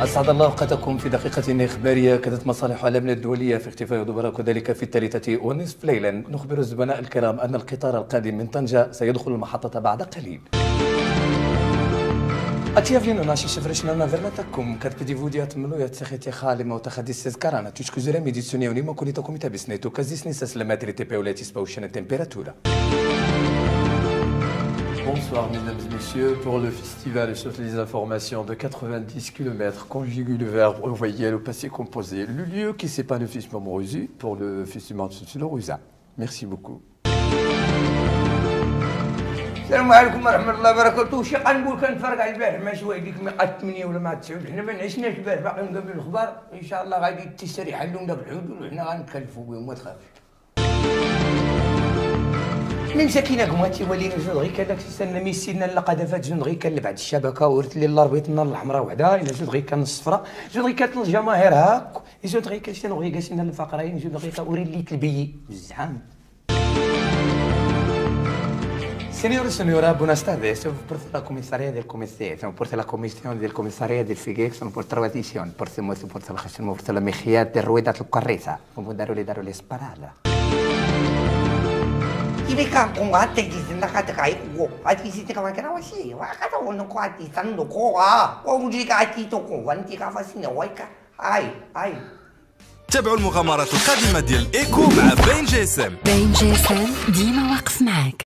أسعد الله أوقاتكم في دقيقة إخبارية. كادت مصالح الأمن الدولية في اختفاء دبراء وذلك في 3:30 ليلا. نخبر الزملاء الكرام أن القطار القادم من طنجة سيدخل المحطة بعد قليل. أتيافين ناشي شفرشنا نظرنتكم كتبدي فوديات ملوية تسخيتي خالمة وتخدي سيزكارانا تشكو زرامي دي تسونيوني ما كولي تكومي تابسنيتو كازيسني سسلمات اللي تباولاتي سباوشنا التمبيراتورة. Bonsoir mesdames et messieurs, pour le festival et sur les informations de 90 km conjugue le verbe au voyelle au passé composé, le lieu qui sépare le fils Momorosi pour le festival de Lorusa. Merci beaucoup. السلام عليكم ورحمة الله وبركاته. شي غنقول كنتفرج على البارح مع شويه ديك 108 ولا 109 حنا ما نعشناش البارح باقي نقابل الاخبار ان شاء الله غادي التيسير يحلوا داك الحدود وحنا غنتكلفوا بهم ما تخافش. من ساكنه قماتي ولينا جوج غير كذاك سنه ميسينا لا قذفات جوج غير كان بعد الشبكه ورث لي الربيط النار الحمراء وحده الى جوج غير كان الصفراء جوج غير كانت الجماهير هاك جوج غير كان شنو غير قاسينا الفقرين جوج غير وري لي تلبي الزحام. Signore e signora, buenas tardes. Sono porto la commissaria del commissario, sono porto la commissione del commissario del FIGEX, sono porto la tradizione, porto la gestione, porto la mejía de rueda del carreza, come darle sparala. 이리가 공한테 기신다 가다가 있고 아직 기신다 가만 와시 와 가다 오는 거 아직 산도 고가 우리가 아직 또 공한테 가봤으니 와이까 아이 تابعوا المغامرات القادمة ديال إيكو مع بين جي اس ام. بين جي اس ام ديما واقف معاك.